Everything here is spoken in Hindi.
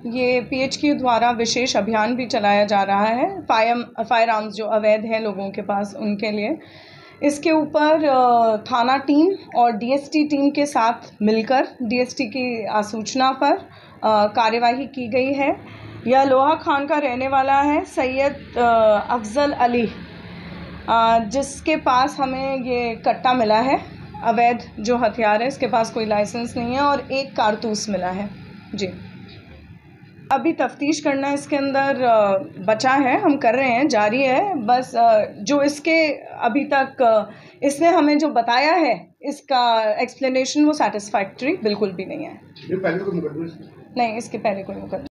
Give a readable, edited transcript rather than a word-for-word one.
ये पीएचक्यू द्वारा विशेष अभियान भी चलाया जा रहा है फायर आर्म्स जो अवैध हैं लोगों के पास उनके लिए। इसके ऊपर थाना टीम और डीएसटी टीम के साथ मिलकर डीएसटी की सूचना पर कार्यवाही की गई है। यह लोहा खान का रहने वाला है सैयद अफजल अली, जिसके पास हमें ये कट्टा मिला है अवैध जो हथियार है। इसके पास कोई लाइसेंस नहीं है और एक कारतूस मिला है जी। अभी तफ्तीश करना इसके अंदर बचा है, हम कर रहे हैं, जारी है। बस जो इसके अभी तक इसने हमें जो बताया है इसका एक्सप्लेनेशन वो सेटिस्फैक्टरी बिल्कुल भी नहीं है। ये पहले कोई मुकदमा? नहीं, इसके पहले कोई मुकदमा